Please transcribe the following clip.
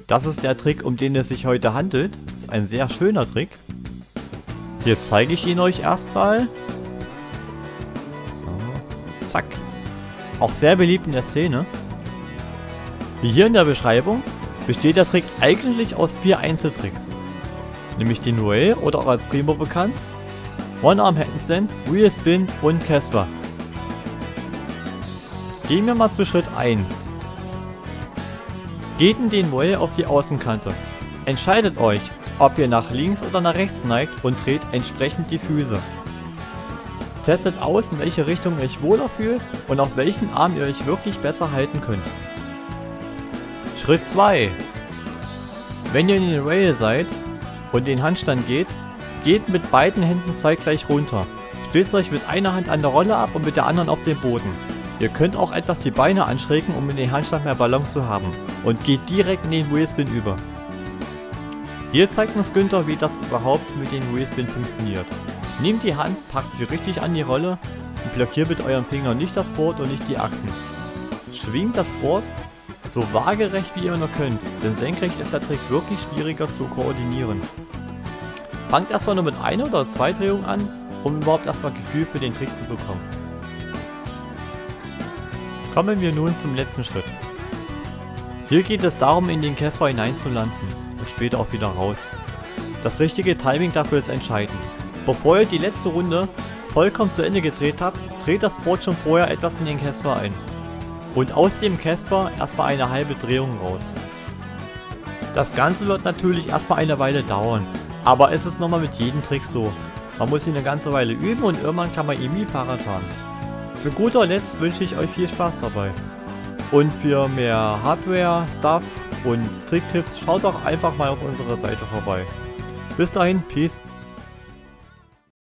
Das ist der Trick, um den es sich heute handelt. Das ist ein sehr schöner Trick. Hier zeige ich ihn euch erstmal. So, zack. Auch sehr beliebt in der Szene. Wie hier in der Beschreibung besteht der Trick eigentlich aus 4 Einzeltricks. Nämlich den Noel oder auch als Primo bekannt, One-Arm Handstand, Wheel Spin und Casper. Gehen wir mal zu Schritt 1. Geht in den Noel auf die Außenkante. Entscheidet euch, ob ihr nach links oder nach rechts neigt und dreht entsprechend die Füße. Testet aus, in welche Richtung ihr euch wohler fühlt und auf welchen Arm ihr euch wirklich besser halten könnt. Schritt 2. Wenn ihr in den Rail seid und den Handstand geht mit beiden Händen zeitgleich runter. Stellt euch mit einer Hand an der Rolle ab und mit der anderen auf den Boden. Ihr könnt auch etwas die Beine anschrägen, um in den Handstand mehr Balance zu haben. Und geht direkt in den Wheelspin über. Hier zeigt uns Günther, wie das überhaupt mit den Wheelspin funktioniert. Nehmt die Hand, packt sie richtig an die Rolle und blockiert mit eurem Finger nicht das Board und nicht die Achsen. Schwingt das Board so waagerecht wie ihr nur könnt, denn senkrecht ist der Trick wirklich schwieriger zu koordinieren. Fangt erstmal nur mit 1 oder 2 Drehungen an, um überhaupt erstmal Gefühl für den Trick zu bekommen. Kommen wir nun zum letzten Schritt. Hier geht es darum, in den Casper hineinzulanden und später auch wieder raus. Das richtige Timing dafür ist entscheidend. Bevor ihr die letzte Runde vollkommen zu Ende gedreht habt, dreht das Board schon vorher etwas in den Casper ein. Und aus dem Casper erstmal eine halbe Drehung raus. Das Ganze wird natürlich erstmal eine Weile dauern, aber es ist nochmal mit jedem Trick so. Man muss ihn eine ganze Weile üben und irgendwann kann man ihm wie Fahrrad fahren. Zu guter Letzt wünsche ich euch viel Spaß dabei. Und für mehr Hardware, Stuff und Tricktipps schaut doch einfach mal auf unserer Seite vorbei. Bis dahin, Peace.